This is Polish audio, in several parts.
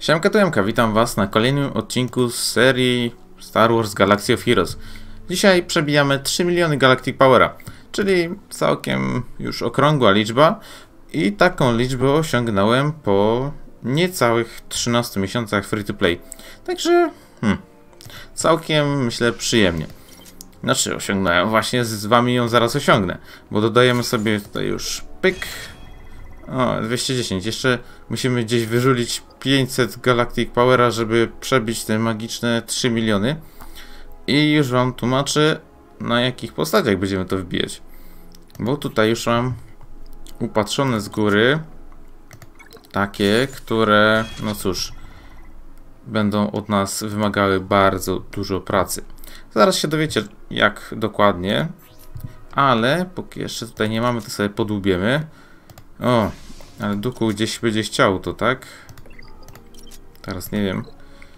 Siemka tu Jemka, witam was na kolejnym odcinku z serii Star Wars Galaxy of Heroes. Dzisiaj przebijamy 3 miliony Galactic Powera, czyli całkiem już okrągła liczba i taką liczbę osiągnąłem po niecałych 13 miesiącach free to play. Także całkiem myślę przyjemnie. Znaczy osiągnąłem, właśnie z wami ją zaraz osiągnę, bo dodajemy sobie tutaj już pyk. O, 210. Jeszcze musimy gdzieś wyrzulić 500 Galactic Powera, żeby przebić te magiczne 3 miliony. I już wam tłumaczę, na jakich postaciach będziemy to wbijać. Bo tutaj już mam upatrzone z góry takie, które, no cóż, będą od nas wymagały bardzo dużo pracy. Zaraz się dowiecie, jak dokładnie. Ale póki jeszcze tutaj nie mamy, to sobie podłubiemy. O, ale Duku gdzieś będzie chciał to, tak? Teraz nie wiem.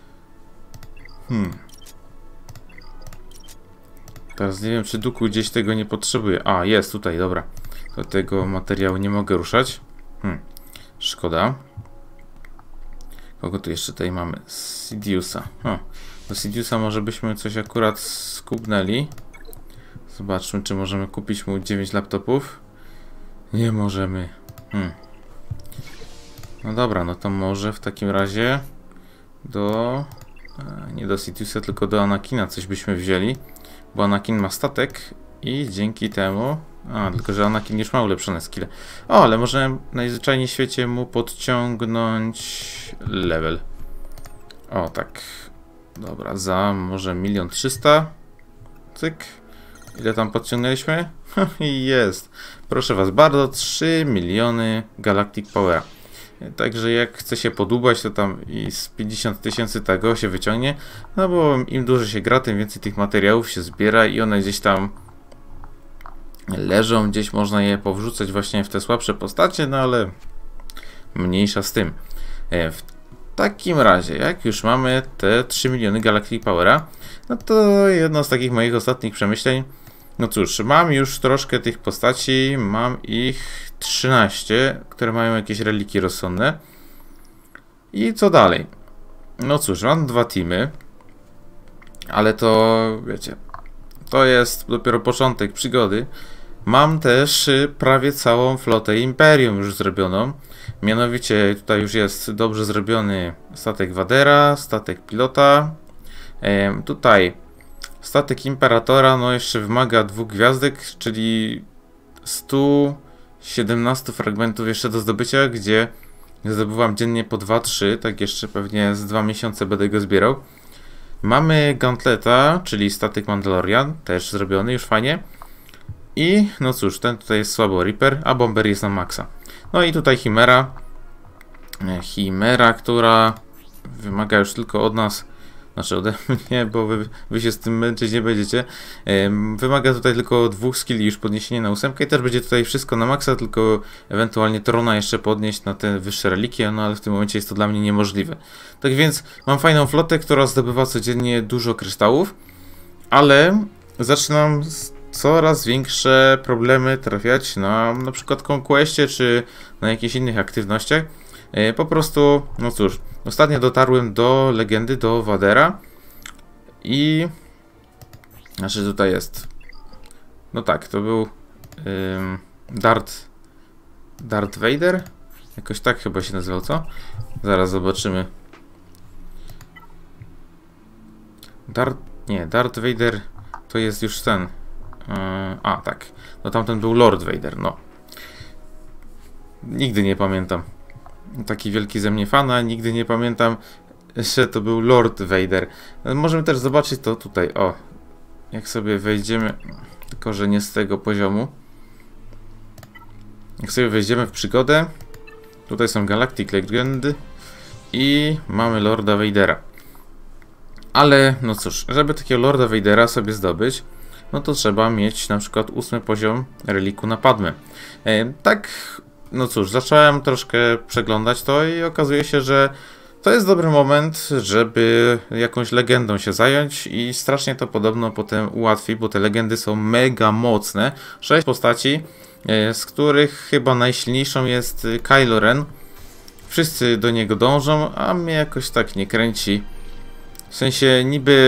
Teraz nie wiem, czy Duku gdzieś tego nie potrzebuje. A, jest tutaj, dobra. Do tego materiału nie mogę ruszać. Szkoda. Kogo tu jeszcze tutaj mamy? Sidiousa. O, do Sidiousa może byśmy coś akurat skubnęli. Zobaczmy, czy możemy kupić mu 9 laptopów. Nie możemy. No dobra, no to może w takim razie do... nie do Sidiousa, tylko do Anakina coś byśmy wzięli. Bo Anakin ma statek i dzięki temu... A, tylko że Anakin już ma ulepszone skille. O, ale możemy najzwyczajniej w świecie mu podciągnąć level. O, tak. Dobra, za może 1 300 000. Cyk. Ile tam podciągnęliśmy? I jest. Proszę was bardzo, 3 miliony Galactic Powera. Także jak chce się podłubać, to tam i z 50 000 tego się wyciągnie. No bo im dłużej się gra, tym więcej tych materiałów się zbiera i one gdzieś tam leżą. Gdzieś można je powrzucać właśnie w te słabsze postacie, no ale mniejsza z tym. W takim razie, jak już mamy te 3 miliony Galactic Powera, no to jedno z takich moich ostatnich przemyśleń. No cóż, mam już troszkę tych postaci, mam ich 13, które mają jakieś reliki rozsądne. I co dalej? No cóż, mam 2 teamy, ale to, wiecie, to jest dopiero początek przygody. Mam też prawie całą flotę Imperium już zrobioną. Mianowicie tutaj już jest dobrze zrobiony statek Vadera, statek pilota. Tutaj statek Imperatora, no jeszcze wymaga 2 gwiazdek, czyli 117 fragmentów jeszcze do zdobycia, gdzie zdobywam dziennie po 2-3, tak jeszcze pewnie z 2 miesiące będę go zbierał. Mamy Gauntleta, czyli statek Mandalorian, też zrobiony, już fajnie. I no cóż, ten tutaj jest słabo Reaper, a Bomber jest na maksa. No i tutaj Chimera. Chimera, która wymaga już tylko od nas, znaczy ode mnie, bo wy się z tym męczyć nie będziecie. Wymaga tutaj tylko 2 skilli już podniesienie na 8 i też będzie tutaj wszystko na maksa, tylko ewentualnie Trona jeszcze podnieść na te wyższe relikie, no ale w tym momencie jest to dla mnie niemożliwe. Tak więc mam fajną flotę, która zdobywa codziennie dużo kryształów, ale zaczynam coraz większe problemy trafiać na przykład Conquestie czy na jakichś innych aktywnościach. Po prostu, no cóż, ostatnio dotarłem do legendy, do Vadera i... Znaczy tutaj jest... No tak, to był Darth Vader? Jakoś tak chyba się nazywał, co? Zaraz zobaczymy. Darth Vader to jest już ten... a, tak. No tamten był Lord Vader, no. Nigdy nie pamiętam. Taki wielki ze mnie fan, nigdy nie pamiętam, że to był Lord Vader. Możemy też zobaczyć to tutaj, o. Jak sobie wejdziemy, tylko że nie z tego poziomu. Jak sobie wejdziemy w przygodę, tutaj są Galactic Legendy i mamy Lorda Vadera. Ale, no cóż, żeby takiego Lorda Vadera sobie zdobyć, no to trzeba mieć na przykład 8 poziom reliku na Padmę. Tak, no cóż, zacząłem troszkę przeglądać to i okazuje się, że to jest dobry moment, żeby jakąś legendą się zająć i strasznie to podobno potem ułatwi, bo te legendy są mega mocne. 6 postaci, z których chyba najsilniejszą jest Kylo Ren, Wszyscy do niego dążą, a mnie jakoś tak nie kręci. W sensie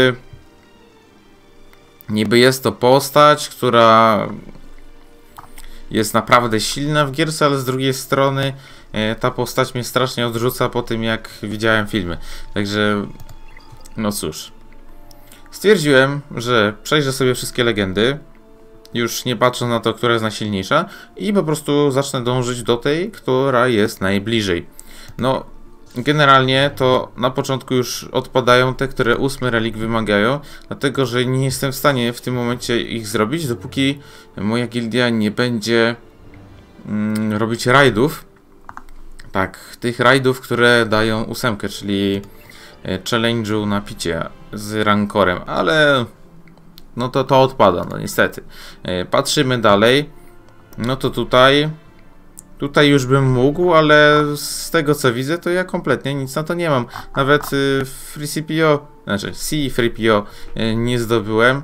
niby jest to postać, która jest naprawdę silna w gierce, ale z drugiej strony ta postać mnie strasznie odrzuca po tym, jak widziałem filmy. Także no cóż. Stwierdziłem, że przejrzę sobie wszystkie legendy, już nie patrząc na to, która jest najsilniejsza, i po prostu zacznę dążyć do tej, która jest najbliżej. No, generalnie to na początku już odpadają te, które 8 relik wymagają, dlatego że nie jestem w stanie w tym momencie ich zrobić, dopóki moja gildia nie będzie robić rajdów. Tak, tych rajdów, które dają 8, czyli challenge'u na picie z rankorem, ale no to odpada, no niestety. Patrzymy dalej. No to tutaj już bym mógł, ale z tego co widzę, to ja kompletnie nic na to nie mam. Nawet Free CPO, znaczy C3PO nie zdobyłem.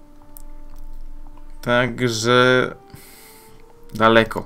Także daleko.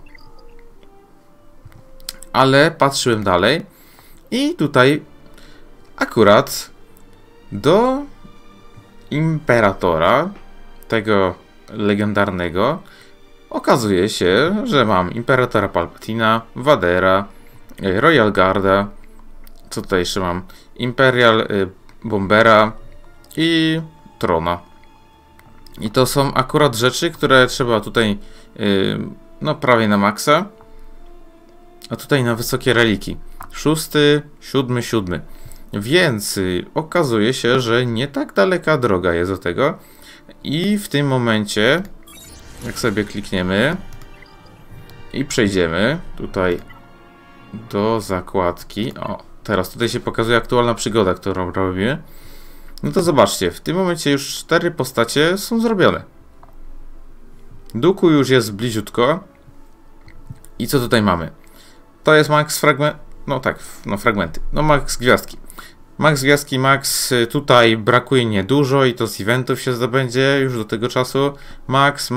Ale patrzyłem dalej i tutaj akurat do Imperatora, tego legendarnego, okazuje się, że mam Imperatora Palpatina, Vadera, Royal Guarda, co tutaj jeszcze mam? Imperial Bombera i Trona. I to są akurat rzeczy, które trzeba tutaj no prawie na maksa, a tutaj na wysokie reliki. 6, 7, 7. Więc okazuje się, że nie tak daleka droga jest do tego. I w tym momencie, jak sobie klikniemy i przejdziemy tutaj do zakładki. O, teraz tutaj się pokazuje aktualna przygoda, którą robimy. No to zobaczcie, w tym momencie już 4 postacie są zrobione. Dooku już jest bliziutko. I co tutaj mamy? To jest max fragment. No tak, no fragmenty. No max gwiazdki. Max gwiazdki, max tutaj brakuje niedużo i to z eventów się zdobędzie już do tego czasu. Max.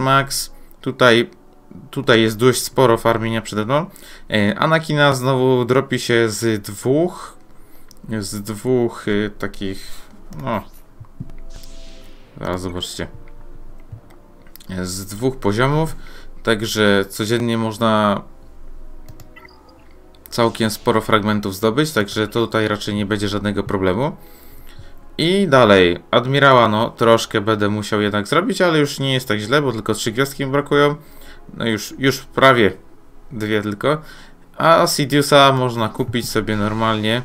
Tutaj jest dość sporo farmienia przede mną. Anakina znowu dropi się z dwóch takich, no zaraz zobaczcie, z 2 poziomów, także codziennie można całkiem sporo fragmentów zdobyć, także tutaj raczej nie będzie żadnego problemu. I dalej, Admirała, no troszkę będę musiał jednak zrobić, ale już nie jest tak źle, bo tylko 3 gwiazdki mi brakują. No już prawie 2 tylko. A Sidiousa można kupić sobie normalnie.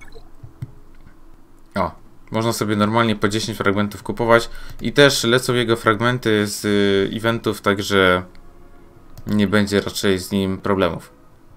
O, można sobie normalnie po 10 fragmentów kupować. I też lecą jego fragmenty z eventów, także nie będzie raczej z nim problemów.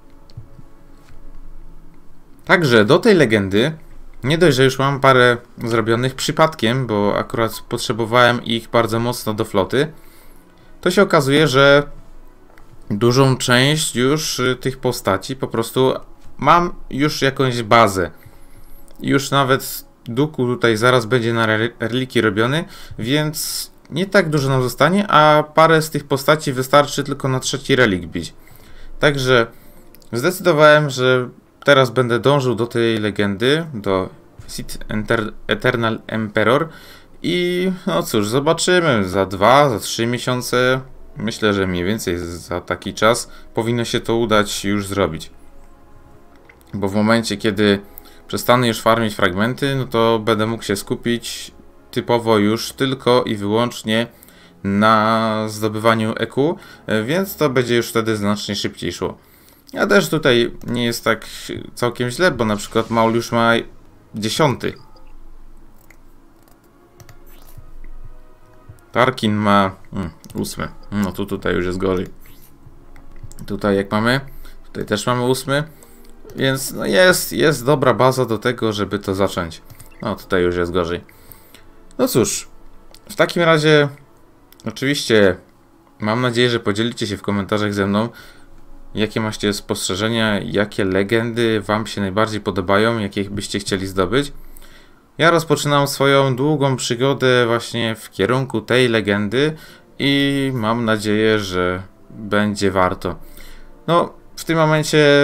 Także do tej legendy, nie dość, że już mam parę zrobionych przypadkiem, bo akurat potrzebowałem ich bardzo mocno do floty, to się okazuje, że dużą część już tych postaci po prostu mam już jakąś bazę. Już nawet Dooku tutaj zaraz będzie na reliki robiony, więc nie tak dużo nam zostanie, a parę z tych postaci wystarczy tylko na 3. relik bić. Także zdecydowałem, że teraz będę dążył do tej legendy, do Sith Eternal Emperor i no cóż, zobaczymy za 2, za 3 miesiące, myślę, że mniej więcej za taki czas powinno się to udać już zrobić. Bo w momencie, kiedy przestanę już farmić fragmenty, no to będę mógł się skupić typowo już tylko i wyłącznie na zdobywaniu EQ, więc to będzie już wtedy znacznie szybciej szło. A też tutaj nie jest tak całkiem źle, bo na przykład Maul już ma 10. Tarkin ma 8. No to tutaj już jest gorzej. Tutaj jak mamy? Tutaj też mamy 8. Więc no jest dobra baza do tego, żeby to zacząć. No tutaj już jest gorzej. No cóż, w takim razie oczywiście mam nadzieję, że podzielicie się w komentarzach ze mną, jakie macie spostrzeżenia, jakie legendy wam się najbardziej podobają, jakie byście chcieli zdobyć. Ja rozpoczynam swoją długą przygodę właśnie w kierunku tej legendy i mam nadzieję, że będzie warto. No, w tym momencie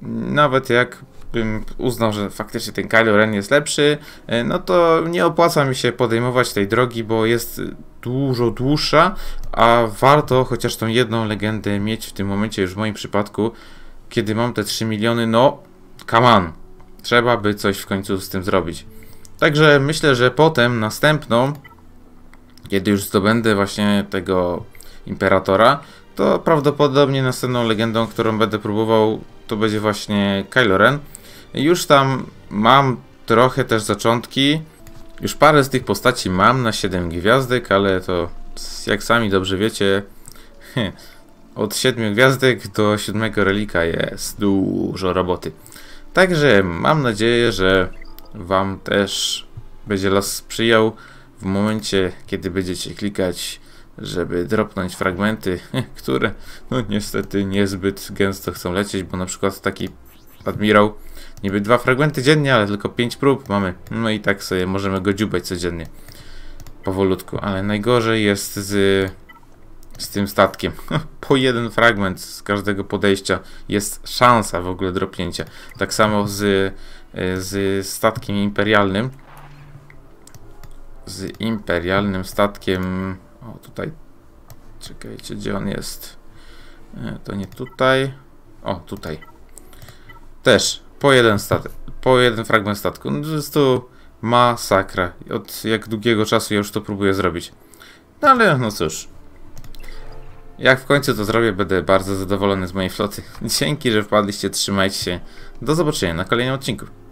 nawet jak bym uznał, że faktycznie ten Kylo Ren jest lepszy, no to nie opłaca mi się podejmować tej drogi, bo jest dużo dłuższa, a warto chociaż tą jedną legendę mieć w tym momencie, już w moim przypadku, kiedy mam te 3 miliony, no come on, trzeba by coś w końcu z tym zrobić. Także myślę, że potem następną, kiedy już zdobędę właśnie tego Imperatora, to prawdopodobnie następną legendą, którą będę próbował, to będzie właśnie Kylo Ren. Już tam mam trochę też zaczątki. Już parę z tych postaci mam na 7 gwiazdek, ale to jak sami dobrze wiecie, od 7 gwiazdek do 7 relika jest dużo roboty. Także mam nadzieję, że wam też będzie los sprzyjał w momencie, kiedy będziecie klikać, żeby dropnąć fragmenty, które no niestety niezbyt gęsto chcą lecieć, bo na przykład taki admirał niby 2 fragmenty dziennie, ale tylko 5 prób mamy, no i tak sobie możemy go dziubać codziennie powolutku, ale najgorzej jest z tym statkiem. Po 1 fragment z każdego podejścia jest szansa w ogóle dropnięcia. Tak samo z statkiem imperialnym. Z imperialnym statkiem. O, tutaj. Czekajcie, gdzie on jest? To nie tutaj. O, tutaj. Też po jeden fragment statku. No, to jest tu masakra. Od jak długiego czasu ja już to próbuję zrobić. No ale no cóż. Jak w końcu to zrobię, będę bardzo zadowolony z mojej floty. Dzięki, że wpadliście, trzymajcie się. Do zobaczenia na kolejnym odcinku.